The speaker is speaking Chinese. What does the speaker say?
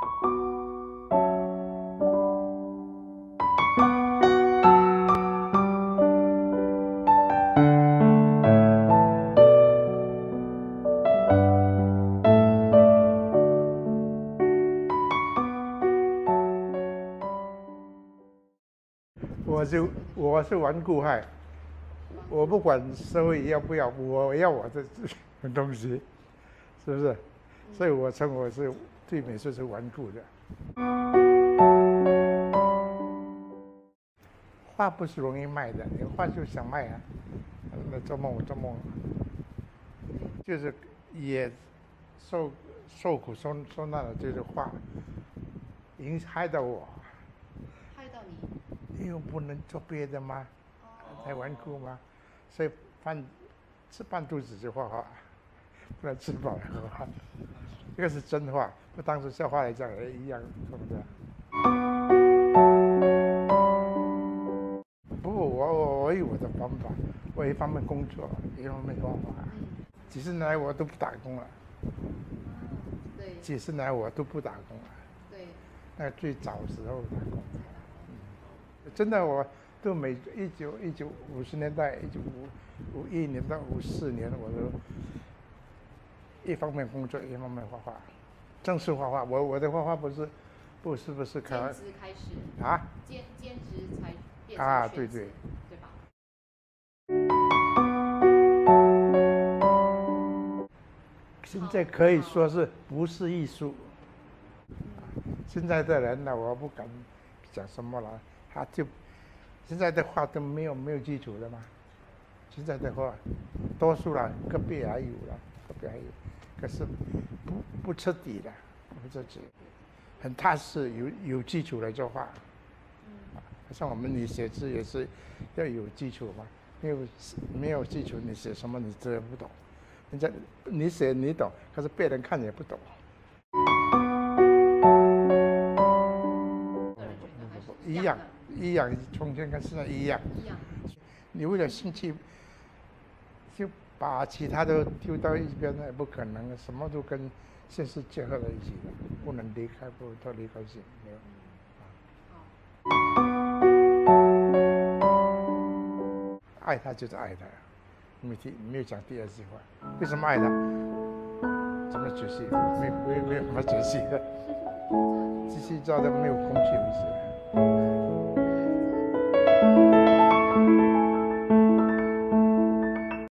我是顽固派，我不管社会要不要，我要我的东西，是不是？所以我称我是对美术是顽固的。画不是容易卖的，你画就想卖啊，那做梦，就是也受苦受难了，就是画，害到我。 害到你？ 因为不能做别的吗？太顽固吗？所以吃半肚子就画画，不然吃饱了画。这个是真话，不当成笑话来讲也一样，对不对？不过我有我的方法，我一方面工作，一方面画画。几十年来我都不打工了。 对。 几十年来我都不打工了。 对。 那最早时候打工。真的，我都1950年代、1951年到54年，我都一方面工作，一方面画画，正式画画。我的画画不是开兼职开始啊？ 兼职才变成啊，对吧？现在可以说是不是艺术？现在的人呢，我不敢讲什么了。现在的画都没有基础的嘛，现在的画多数了，个别还有，可是不彻底的，不彻底，很踏实，有基础来做画。像我们你写字也是要有基础嘛，没有基础，你写什么你真的不懂。你写你懂，可是别人看也不懂。一样，从前跟现在一样。你为了兴趣，就把其他都丢到一边，那也不可能，什么都跟现实结合在一起的，不能离开，不脱离关系，没有。爱他就是爱他，没有讲第二句话。为什么爱他？怎么解释？没有什么解释的，继续照的没有空气为止。